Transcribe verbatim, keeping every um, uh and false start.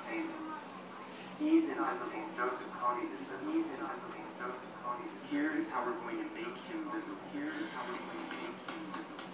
entertainment. He's invisible. Joseph Kony is invisible. He's invisible. Joseph Kony is invisible. Here is how we're going to make him visible. Here is how we're going to make him visible.